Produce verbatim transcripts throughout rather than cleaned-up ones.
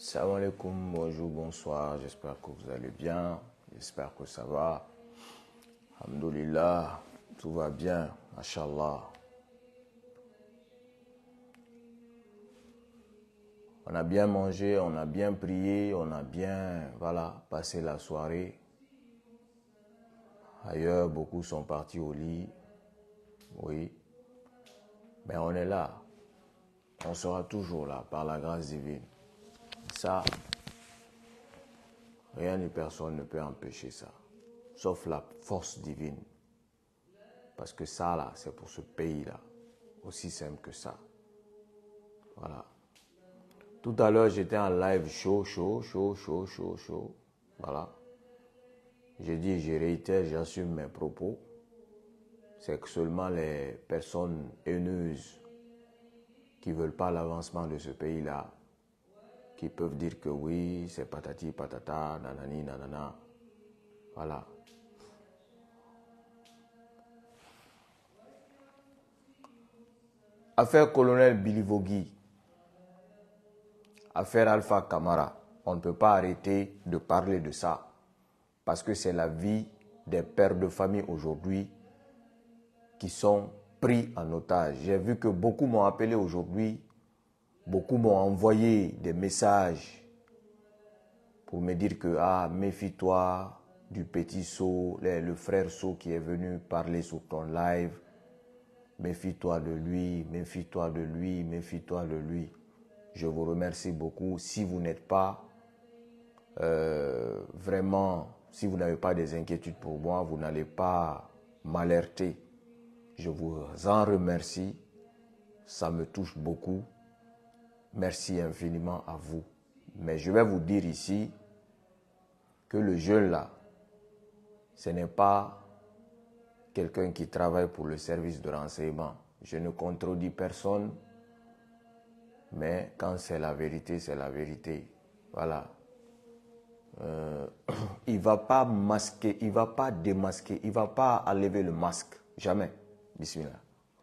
Salam alaikum, bonjour, bonsoir, j'espère que vous allez bien, j'espère que ça va. Alhamdulillah, tout va bien, Mashallah. On a bien mangé, on a bien prié, on a bien, voilà, passé la soirée. Ailleurs, beaucoup sont partis au lit, oui. Mais on est là, on sera toujours là, par la grâce divine. Ça, rien ni personne ne peut empêcher ça, sauf la force divine. Parce que ça, là, c'est pour ce pays-là. Aussi simple que ça. Voilà. Tout à l'heure, j'étais en live chaud, chaud, chaud, chaud, chaud, chaud. Voilà. J'ai dit, je réitère, j'assume mes propos. C'est que seulement les personnes haineuses qui ne veulent pas l'avancement de ce pays-là, qui peuvent dire que oui, c'est patati, patata, nanani, nanana. Voilà. Affaire colonel Bilivogui, affaire Alpha Camara, on ne peut pas arrêter de parler de ça parce que c'est la vie des pères de famille aujourd'hui qui sont pris en otage. J'ai vu que beaucoup m'ont appelé aujourd'hui, beaucoup m'ont envoyé des messages pour me dire que ah, méfie-toi du petit Sow, le frère Sow qui est venu parler sur ton live. Méfie-toi de lui, méfie-toi de lui, méfie-toi de lui. Je vous remercie beaucoup. Si vous n'êtes pas euh, vraiment, si vous n'avez pas des inquiétudes pour moi, vous n'allez pas m'alerter. Je vous en remercie. Ça me touche beaucoup. Merci infiniment à vous. Mais je vais vous dire ici que le jeune là, ce n'est pas quelqu'un qui travaille pour le service de renseignement. Je ne contredis personne, mais quand c'est la vérité, c'est la vérité. Voilà. Euh, il ne va pas masquer, il ne va pas démasquer, il ne va pas enlever le masque. Jamais. Bismillah.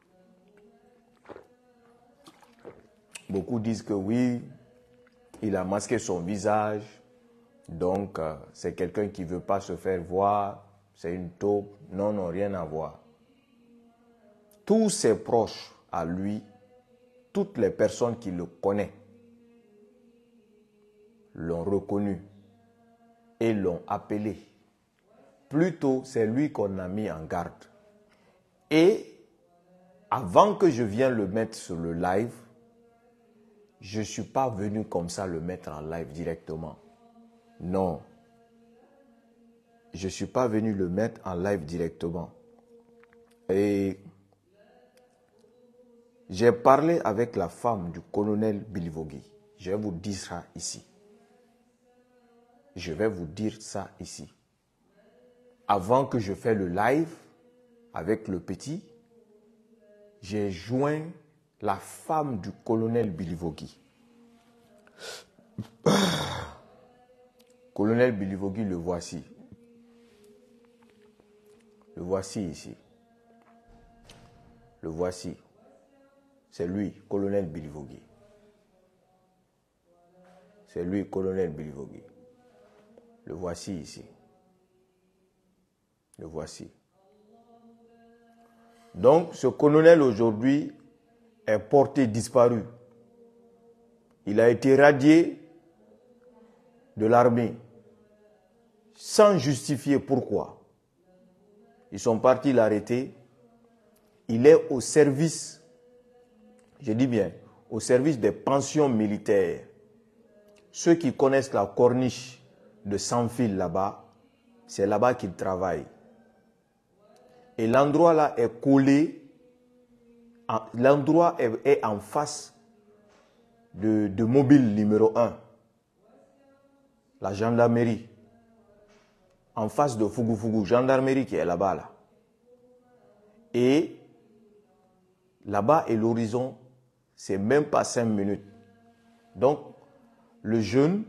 Beaucoup disent que oui, il a masqué son visage, donc euh, c'est quelqu'un qui ne veut pas se faire voir, c'est une taupe. Non, non, rien à voir. Tous ses proches à lui, toutes les personnes qui le connaissent, l'ont reconnu et l'ont appelé. Plutôt, c'est lui qu'on a mis en garde. Et avant que je vienne le mettre sur le live, je ne suis pas venu comme ça le mettre en live directement. Non. Je ne suis pas venu le mettre en live directement. Et j'ai parlé avec la femme du colonel Bilivogui. Je vais vous dire ça ici. Je vais vous dire ça ici. Avant que je fasse le live avec le petit, j'ai joint la femme du colonel Bilivogui. Colonel Bilivogui, le voici. Le voici ici. Le voici. C'est lui, colonel Bilivogui. C'est lui, colonel Bilivogui. Le voici ici. Le voici. Donc, ce colonel aujourd'hui est porté disparu. Il a été radié de l'armée sans justifier pourquoi. Ils sont partis l'arrêter. Il est au service, je dis bien, au service des pensions militaires. Ceux qui connaissent la corniche de Sans-Fil là-bas, c'est là-bas qu'il travaille. Et l'endroit là est collé, l'endroit est, est en face de, de mobile numéro un, la gendarmerie, en face de Fougou Fougou, gendarmerie qui est là-bas là. Et là-bas est l'horizon, c'est même pas cinq minutes. Donc, le jeune,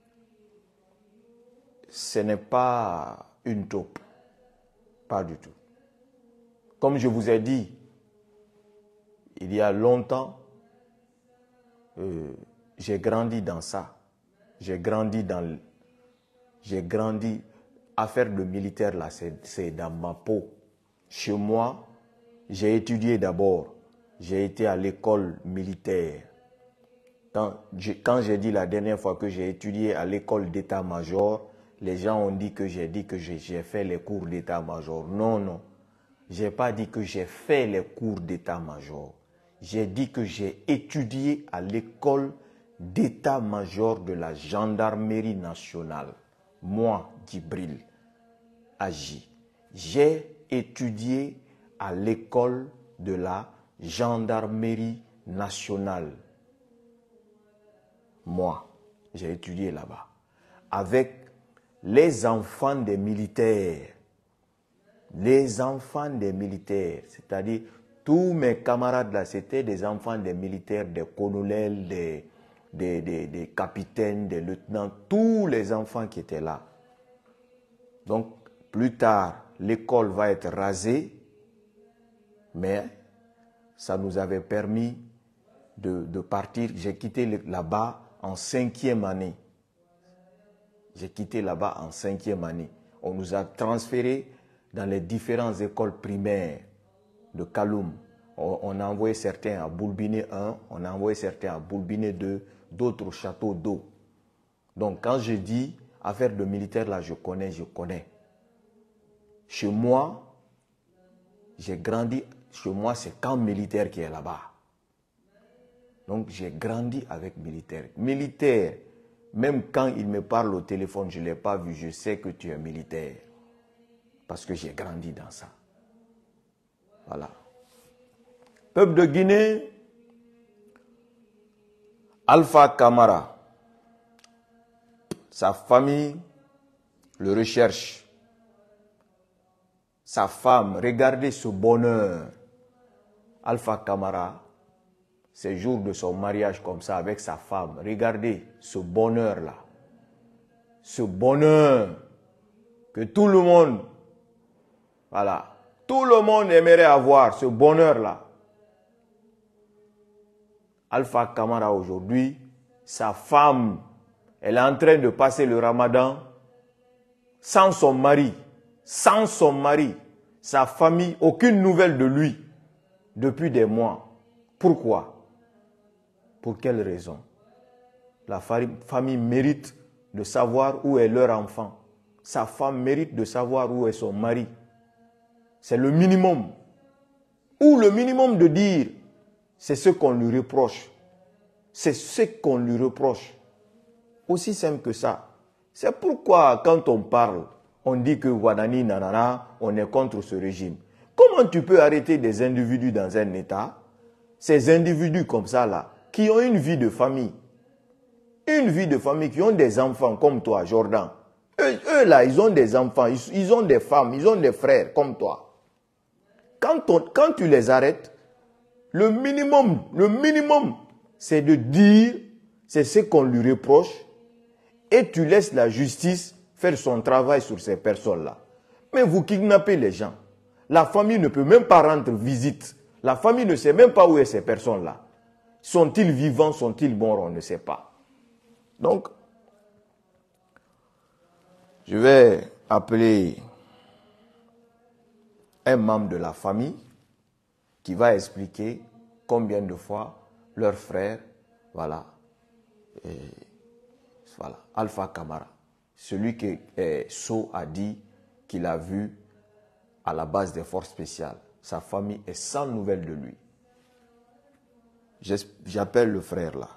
ce n'est pas une taupe, pas du tout. Comme je vous ai dit, il y a longtemps, euh, j'ai grandi dans ça. j'ai grandi dans... J'ai grandi... Affaire de militaire, là, c'est dans ma peau. Chez moi, j'ai étudié d'abord. J'ai été à l'école militaire. Quand j'ai dit la dernière fois que j'ai étudié à l'école d'état-major, les gens ont dit que j'ai dit que j'ai fait les cours d'état-major. Non, non. Je n'ai pas dit que j'ai fait les cours d'état-major. J'ai dit que j'ai étudié à l'école d'état-major de la gendarmerie nationale. Moi, Djibril Agi. J'ai étudié à l'école de la gendarmerie nationale. Moi, j'ai étudié là-bas. Avec les enfants des militaires. Les enfants des militaires. C'est-à-dire, tous mes camarades là, c'était des enfants des militaires, des colonels, des, des, des, des capitaines, des lieutenants. Tous les enfants qui étaient là. Donc, plus tard, l'école va être rasée. Mais ça nous avait permis de, de partir. J'ai quitté là-bas en cinquième année. J'ai quitté là-bas en cinquième année. On nous a transférés dans les différentes écoles primaires de Kaloum. On, on a envoyé certains à Boulbiné un, on a envoyé certains à Boulbiné deux, d'autres au château d'eau. Donc quand je dis affaire de militaire, là, je connais, je connais. Chez moi, j'ai grandi, chez moi, c'est camp militaire qui est là-bas. Donc j'ai grandi avec militaire. Militaire, même quand il me parle au téléphone, je ne l'ai pas vu, je sais que tu es militaire. Parce que j'ai grandi dans ça. Voilà. Peuple de Guinée, Alpha Camara, sa famille le recherche. Sa femme, regardez ce bonheur. Alpha Camara, ces jours de son mariage comme ça avec sa femme, regardez ce bonheur-là. Ce bonheur que tout le monde, voilà, tout le monde aimerait avoir, ce bonheur-là. Alpha Camara aujourd'hui, sa femme, elle est en train de passer le ramadan sans son mari, sans son mari, sa famille, aucune nouvelle de lui depuis des mois. Pourquoi? Pour quelle raison? La famille mérite de savoir où est leur enfant. Sa femme mérite de savoir où est son mari. C'est le minimum. Ou le minimum de dire, c'est ce qu'on lui reproche. C'est ce qu'on lui reproche. Aussi simple que ça. C'est pourquoi quand on parle, on dit que Wadani Nanana, on est contre ce régime. Comment tu peux arrêter des individus dans un État, ces individus comme ça là, qui ont une vie de famille, une vie de famille, qui ont des enfants comme toi, Jordan. Eux, eux là, ils ont des enfants, ils, ils ont des femmes, ils ont des frères comme toi. Quand, on, quand tu les arrêtes, le minimum, le minimum, c'est de dire, c'est ce qu'on lui reproche, et tu laisses la justice faire son travail sur ces personnes-là. Mais vous kidnappez les gens. La famille ne peut même pas rendre visite. La famille ne sait même pas où est ces personnes-là. Sont-ils vivants, sont-ils morts, on ne sait pas. Donc, je vais appeler un membre de la famille qui va expliquer combien de fois leur frère, voilà, et, voilà, Alpha Camara, celui que eh, So a dit qu'il a vu à la base des forces spéciales. Sa famille est sans nouvelles de lui. J'appelle le frère là.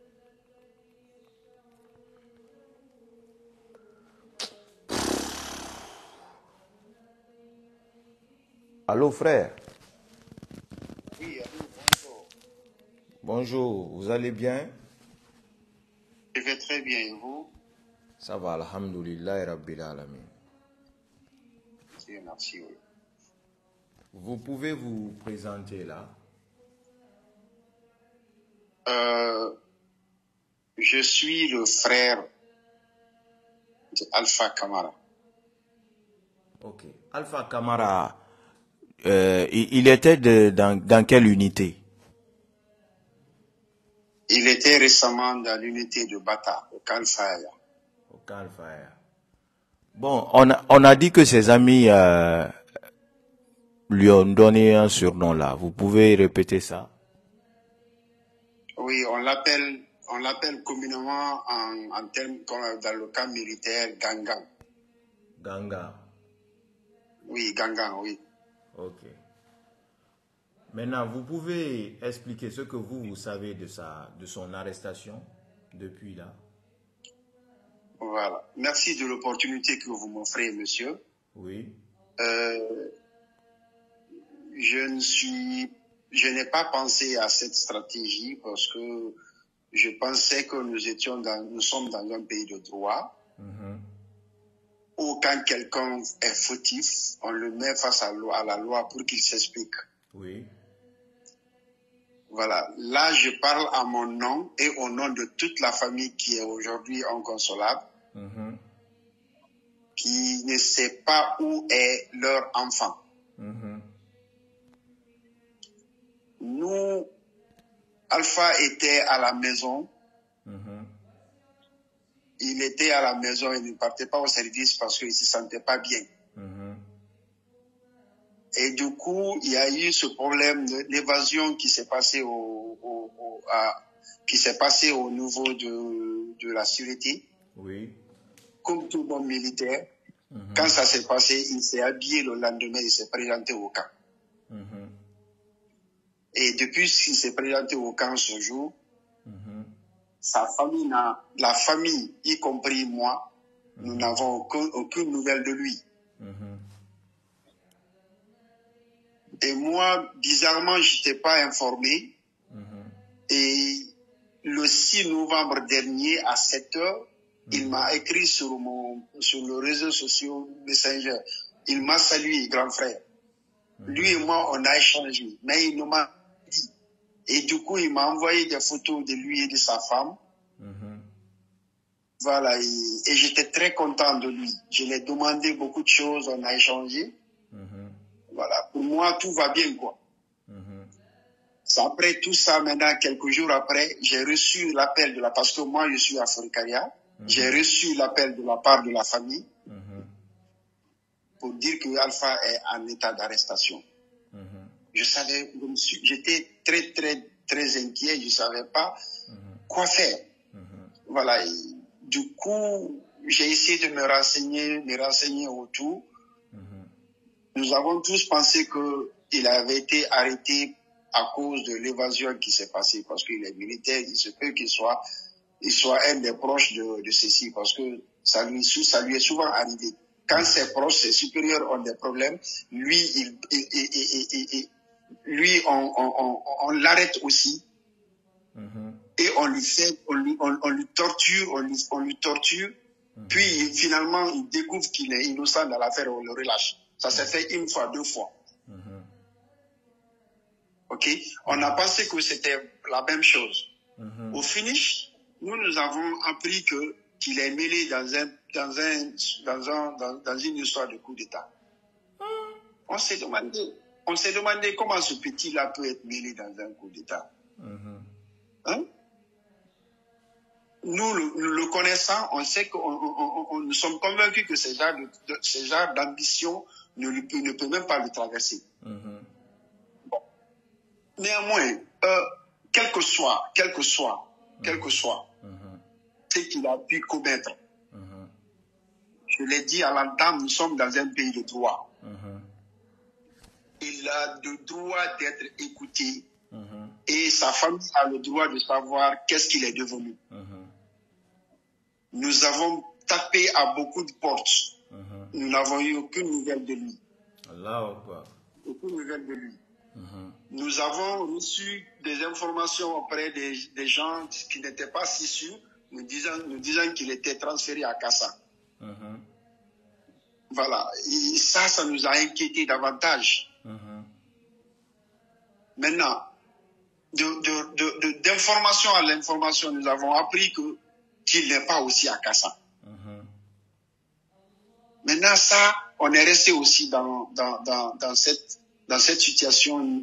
Allô frère? Oui, allô, bonjour. Bonjour, vous allez bien? Je vais très bien, et vous? Ça va, alhamdoulilah, rabbil alamin. Dieu merci, oui. Vous pouvez vous présenter là? Euh, je suis le frère de Alpha Camara. Ok. Alpha Camara, euh, il, il était de, dans, dans quelle unité? Il Il était récemment dans l'unité de Bata, au Kalfaya. Au Kalfaya. Bon, on a, on a dit que ses amis euh, lui ont donné un surnom là. Vous pouvez répéter ça? Oui, on l'appelle on l'appelle communément en, en termes dans le camp militaire Gangan. Gangan. Oui, Gangan, oui. Ok. Maintenant, vous pouvez expliquer ce que vous, vous savez de, sa, de son arrestation depuis là? Voilà. Merci de l'opportunité que vous m'offrez, monsieur. Oui. Euh, je ne suis, je n'ai pas pensé à cette stratégie parce que je pensais que nous étions dans, nous sommes dans un pays de droit. Mm-hmm. Où quand quelqu'un est fautif, on le met face à, à la loi pour qu'il s'explique. Oui. Voilà. Là, je parle à mon nom et au nom de toute la famille qui est aujourd'hui inconsolable, Mm-hmm. qui ne sait pas où est leur enfant. Mm-hmm. Nous, Alpha était à la maison. Mm-hmm. Il était à la maison, il ne partait pas au service parce qu'il ne se sentait pas bien. Mm-hmm. Et du coup, il y a eu ce problème d'évasion qui s'est passé au, au, au à, qui s'est passé au niveau de, de la sûreté. Oui. Comme tout bon militaire, mm-hmm. quand ça s'est passé, il s'est habillé le lendemain, il s'est présenté au camp. Mm-hmm. Et depuis qu'il s'est présenté au camp ce jour, mm-hmm. sa famille, la famille, y compris moi, mm-hmm. nous n'avons aucun, aucune nouvelle de lui. Mm-hmm. Et moi, bizarrement, je n'étais pas informé. Mm-hmm. Et le six novembre dernier, à sept heures, mm-hmm. il m'a écrit sur, mon, sur le réseau social Messenger. Il m'a salué, grand frère. Mm-hmm. Lui et moi, on a échangé. Mais il ne m'a dit. Et du coup, il m'a envoyé des photos de lui et de sa femme. Mm-hmm. Voilà. Et, et j'étais très content de lui. Je lui ai demandé beaucoup de choses, on a échangé. Mm-hmm. Voilà, pour moi, tout va bien, quoi. Mm-hmm. Après tout ça, maintenant, quelques jours après, j'ai reçu l'appel de la... Parce que moi, je suis à Forcaria. Mm-hmm. J'ai reçu l'appel de la part de la famille mm-hmm. pour dire que Alpha est en état d'arrestation. Mm-hmm. Je savais... J'étais très, très, très inquiet. Je ne savais pas mm-hmm. quoi faire. Mm-hmm. Voilà. Et du coup, j'ai essayé de me renseigner, me renseigner autour. Nous avons tous pensé qu'il avait été arrêté à cause de l'évasion qui s'est passée, parce qu'il est militaire, il se peut qu'il soit, il soit un des proches de, de ceci, parce que ça lui, ça lui est souvent arrivé. Quand ses proches, ses supérieurs ont des problèmes, lui, il, il, il, il, il, il, lui on, on, on, on l'arrête aussi, mm-hmm. et on lui fait, on lui, on, on lui torture, on lui, on lui torture, mm-hmm. puis finalement, il découvre qu'il est innocent dans l'affaire, on le relâche. Ça s'est fait une fois, deux fois. Mm-hmm. OK? On a pensé que c'était la même chose. Mm-hmm. Au finish, nous, nous avons appris que, qu'il est mêlé dans, un, dans, un, dans, un, dans, dans une histoire de coup d'État. Mm. On s'est demandé, on s'est demandé comment ce petit-là peut être mêlé dans un coup d'État. Mm-hmm. Hein? Nous, le, nous le connaissant, on sait que on, on, on, nous sommes convaincus que ce genre, de, de, ce genre d'ambition ne, lui, ne peut même pas le traverser. Mm-hmm. Bon. Néanmoins, euh, quel que soit, quel que soit, mm-hmm. quel que soit mm-hmm. ce qu'il a pu commettre, mm-hmm. je l'ai dit à l'entame, nous sommes dans un pays de droit. Mm-hmm. Il a le droit d'être écouté mm-hmm. et sa famille a le droit de savoir qu'est-ce qu'il est devenu. Mm-hmm. Nous avons tapé à beaucoup de portes. Mm-hmm. Nous n'avons eu aucune nouvelle de lui. Allah. Aucune nouvelle de lui. Mm-hmm. Nous avons reçu des informations auprès des, des gens qui n'étaient pas si sûrs, nous disant, nous disant qu'il était transféré à Kassa. Mm-hmm. Voilà. Et ça, ça nous a inquiétés davantage. Mm-hmm. Maintenant, de, de, de, de, d'information à l'information, nous avons appris que qu'il n'est pas aussi à Kassa. Mm-hmm. Maintenant, ça, on est resté aussi dans, dans, dans, dans, cette, dans cette situation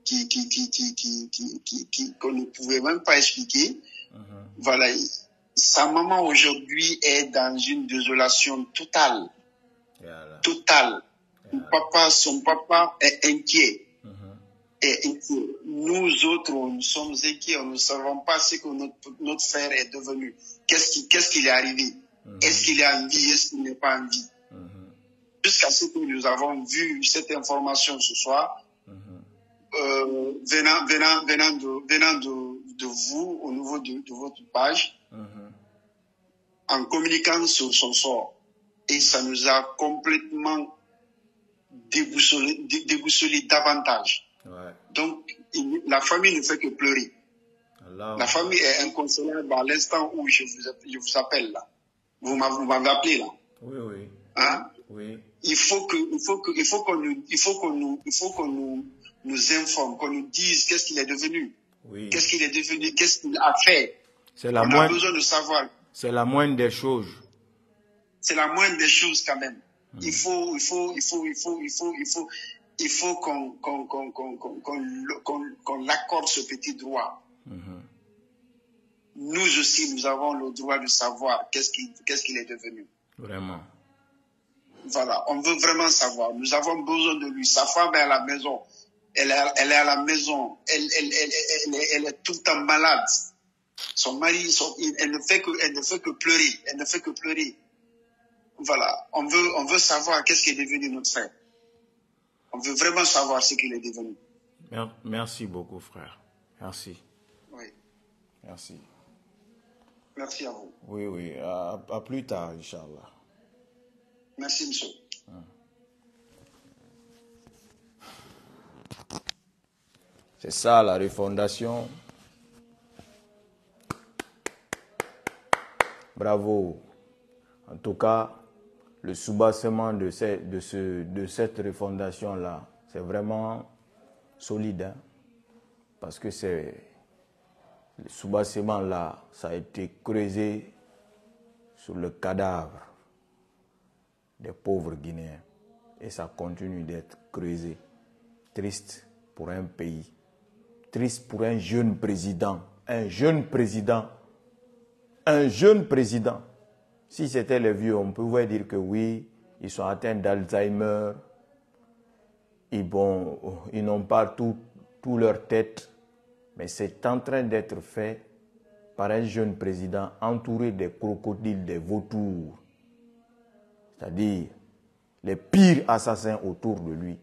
qui, qui, qui, qui, qui, qui, qui, qui, qu'on ne pouvait même pas expliquer. Mm-hmm. Voilà. Sa maman aujourd'hui est dans une désolation totale. Yeah. Totale. Yeah. Son papa, son papa est inquiet. Mm-hmm. Est inquiet. Nous autres, nous sommes inquiets. Nous ne savons pas ce que notre, notre frère est devenu. Qu'est-ce qui, qu'est-ce qu'il est arrivé? Mm-hmm. Est-ce qu'il est en vie? Est-ce qu'il n'est pas en vie? Mm-hmm. Jusqu'à ce que nous avons vu cette information ce soir, mm-hmm. euh, venant, venant, venant, de, venant de, de vous, au niveau de, de votre page, mm-hmm. en communiquant sur son sort. Et ça nous a complètement déboussolé, dé, déboussolé davantage. Ouais. Donc, il, la famille ne fait que pleurer. Allah. La famille est inconsolable à l'instant où je vous, je vous appelle là. Vous m'avez appelé là. Oui, oui. Hein? Oui. Il faut que, il faut que, il faut qu'on nous, il faut qu'on nous, il faut qu'on nous, nous informe, qu'on nous dise qu'est-ce qu'il est devenu. Oui. Qu'est-ce qu'il est devenu, qu'est-ce qu'il a fait. C'est la On moindre, a besoin de savoir. C'est la moindre des choses. C'est la moindre des choses quand même. Mmh. Il faut, il faut, il faut, il faut, il faut, il faut, il faut qu'on, qu'on, qu'on, qu'on, qu'on, qu'on, qu'on l'accorde ce petit droit. Mmh. Nous aussi, nous avons le droit de savoir qu'est-ce qu'il, qu'est-ce qu'il est devenu. Vraiment. Voilà, on veut vraiment savoir. Nous avons besoin de lui. Sa femme est à la maison. Elle est, elle est à la maison. Elle, elle, elle, elle, elle, elle est tout le temps malade. Son mari, son, elle ne fait que, elle ne fait que pleurer. Elle ne fait que pleurer. Voilà, on veut, on veut savoir qu'est-ce qui est devenu notre frère. On veut vraiment savoir ce qu'il est devenu. Merci beaucoup, frère. Merci. Oui. Merci. Merci à vous. Oui, oui. À, à plus tard, Inch'Allah. Merci, monsieur. Hum. C'est ça, la refondation. Bravo. En tout cas, le soubassement de, ces, de, ce, de cette refondation-là, c'est vraiment solide. Hein? Parce que c'est le soubassement-là, ça a été creusé sur le cadavre des pauvres Guinéens. Et ça continue d'être creusé. Triste pour un pays. Triste pour un jeune président. Un jeune président. Un jeune président. Si c'était les vieux, on pouvait dire que oui, ils sont atteints d'Alzheimer, ils, bon, ils n'ont pas tout, tout leur tête, mais c'est en train d'être fait par un jeune président entouré des crocodiles, des vautours, c'est-à-dire les pires assassins autour de lui.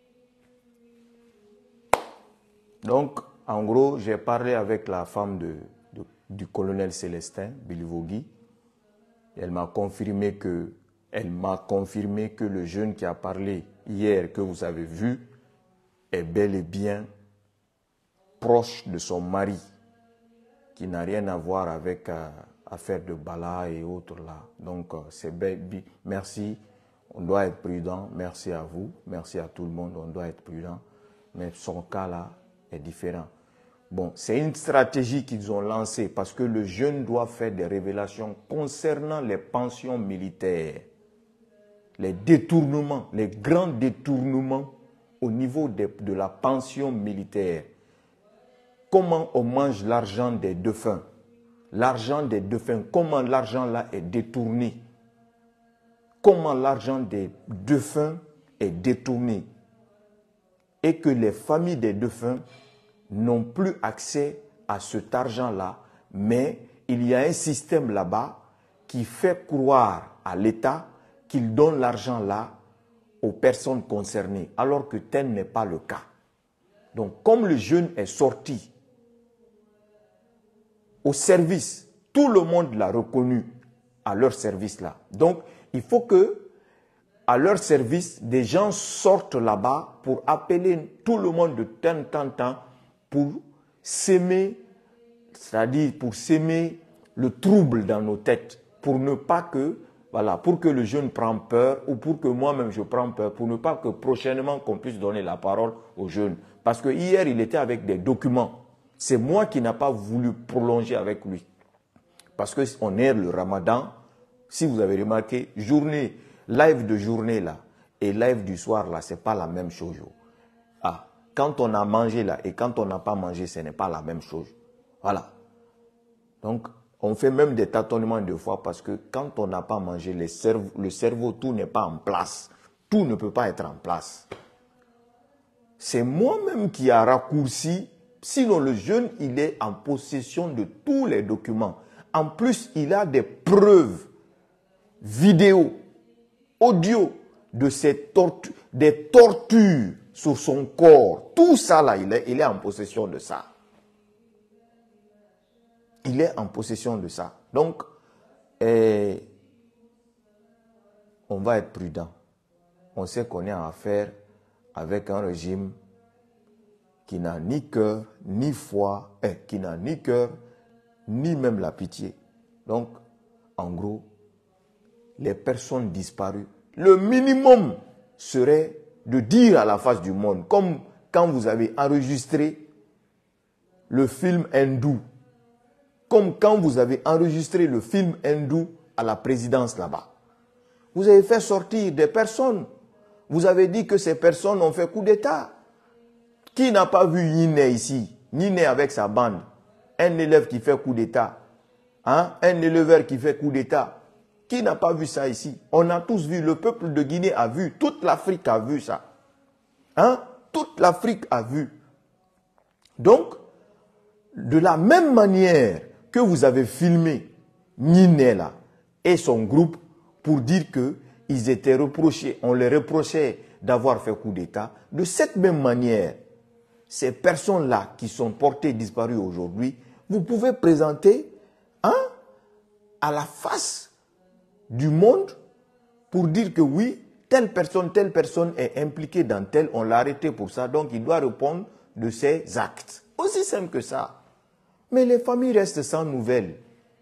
Donc, en gros, j'ai parlé avec la femme de, de, du colonel Célestin Bilivogui. Elle m'a confirmé que, elle m'a confirmé que le jeune qui a parlé hier, que vous avez vu, est bel et bien proche de son mari, qui n'a rien à voir avec euh, affaire de Bala et autres là. Donc, euh, c'est bel, merci. On doit être prudent. Merci à vous. Merci à tout le monde. On doit être prudent. Mais son cas là est différent. Bon, c'est une stratégie qu'ils ont lancée parce que le jeune doit faire des révélations concernant les pensions militaires, les détournements, les grands détournements au niveau de, de la pension militaire. Comment on mange l'argent des défunts? L'argent des défunts, comment l'argent là est détourné? Comment l'argent des défunts est détourné? Et que les familles des défunts n'ont plus accès à cet argent-là, mais il y a un système là-bas qui fait croire à l'État qu'il donne l'argent-là aux personnes concernées, alors que tel n'est pas le cas. Donc, comme le jeune est sorti au service, tout le monde l'a reconnu à leur service-là. Donc, il faut que, à leur service, des gens sortent là-bas pour appeler tout le monde de temps en temps pour s'aimer, c'est-à-dire pour s'aimer le trouble dans nos têtes, pour ne pas que, voilà, pour que le jeune prenne peur, ou pour que moi-même je prenne peur, pour ne pas que prochainement qu'on puisse donner la parole aux jeunes. Parce que hier, il était avec des documents. C'est moi qui n'ai pas voulu prolonger avec lui. Parce qu'on est le ramadan, si vous avez remarqué, journée, live de journée là, et live du soir là, ce n'est pas la même chose. Ah. quand on a mangé là et quand on n'a pas mangé, ce n'est pas la même chose. Voilà. Donc, on fait même des tâtonnements de foi parce que quand on n'a pas mangé, le cerveau, le cerveau, tout n'est pas en place. Tout ne peut pas être en place. C'est moi-même qui a raccourci. Sinon, le jeune, il est en possession de tous les documents. En plus, il a des preuves, vidéo, audio, de ces tortures, des tortures sur son corps. Tout ça, là, il est, il est en possession de ça. Il est en possession de ça. Donc, eh, on va être prudent. On sait qu'on est en affaire avec un régime qui n'a ni cœur, ni foi, eh, qui n'a ni cœur, ni même la pitié. Donc, en gros, les personnes disparues, le minimum serait de dire à la face du monde, comme quand vous avez enregistré le film hindou, comme quand vous avez enregistré le film hindou à la présidence là-bas. Vous avez fait sortir des personnes. Vous avez dit que ces personnes ont fait coup d'État. Qui n'a pas vu Yine ici? Yine avec sa bande. Un élève qui fait coup d'État. Hein? Un éleveur qui fait coup d'État. Qui n'a pas vu ça ici? On a tous vu. Le peuple de Guinée a vu. Toute l'Afrique a vu ça. Hein? Toute l'Afrique a vu. Donc, de la même manière que vous avez filmé Yine là et son groupe pour dire qu'ils étaient reprochés, on les reprochait d'avoir fait coup d'État, de cette même manière, ces personnes-là qui sont portées disparues aujourd'hui, vous pouvez présenter hein, à la face du monde pour dire que oui, telle personne, telle personne est impliquée dans tel, on l'a arrêté pour ça, donc il doit répondre de ses actes. Aussi simple que ça. Mais les familles restent sans nouvelles.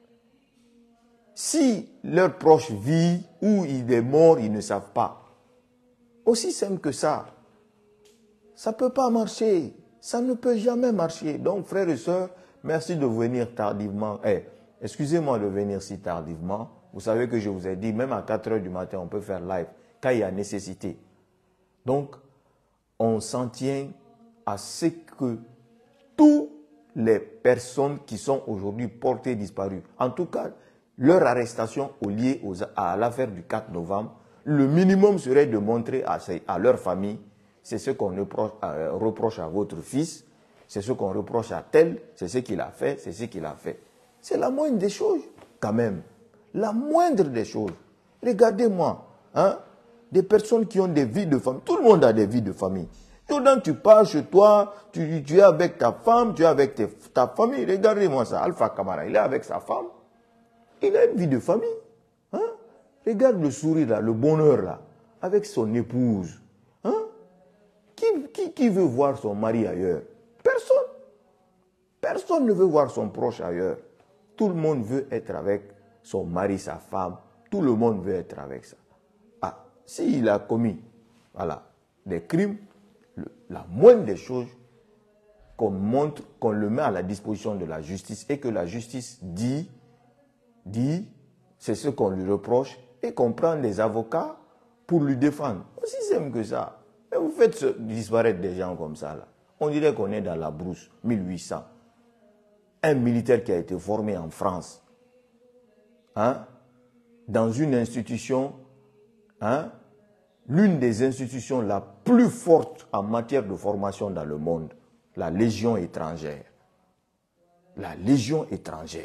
Si leur proche vit ou il est mort, ils ne savent pas. Aussi simple que ça. Ça ne peut pas marcher. Ça ne peut jamais marcher. Donc, frères et sœurs, merci de venir tardivement. Eh, excusez-moi de venir si tardivement. Vous savez que je vous ai dit, même à quatre heures du matin, on peut faire live, quand il y a nécessité. Donc, on s'en tient à ce que toutes les personnes qui sont aujourd'hui portées disparues, en tout cas, leur arrestation au lié aux, à l'affaire du quatre novembre, le minimum serait de montrer à, à leur famille, c'est ce qu'on reproche, euh, reproche à votre fils, c'est ce qu'on reproche à tel, c'est ce qu'il a fait, c'est ce qu'il a fait. C'est la moindre des choses, quand même. La moindre des choses. Regardez-moi, hein, des personnes qui ont des vies de famille. Tout le monde a des vies de famille. Quand tu pars chez toi, tu, tu es avec ta femme, tu es avec tes, ta famille. Regardez-moi ça, Alpha Kamara, il est avec sa femme. Il a une vie de famille. Hein? Regarde le sourire là, le bonheur là, avec son épouse. Hein? Qui, qui, qui veut voir son mari ailleurs? Personne. Personne ne veut voir son proche ailleurs. Tout le monde veut être avec son mari, sa femme. Tout le monde veut être avec ça. Ah, s'il a commis voilà, des crimes, le, la moindre des choses, qu'on montre, qu'on le met à la disposition de la justice et que la justice dit dit, c'est ce qu'on lui reproche, et qu'on prend les avocats pour lui défendre. Aussi simple que ça. Mais vous faites disparaître des gens comme ça, là. On dirait qu'on est dans la brousse, mille huit cents. Un militaire qui a été formé en France, hein, dans une institution, hein, l'une des institutions la plus forte en matière de formation dans le monde, la Légion étrangère. La Légion étrangère.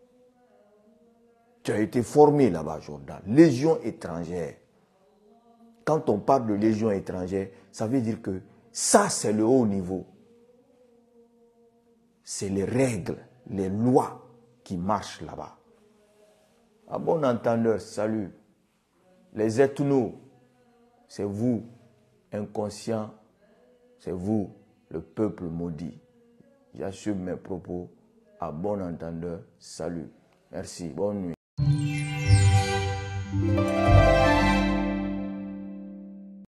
Tu as été formé là-bas, Jordan. Légion étrangère. Quand on parle de légion étrangère, ça veut dire que ça, c'est le haut niveau. C'est les règles, les lois qui marchent là-bas. À bon entendeur, salut. Les ethnos, c'est vous, inconscients, c'est vous, le peuple maudit. J'assume mes propos. À bon entendeur, salut. Merci, bonne nuit.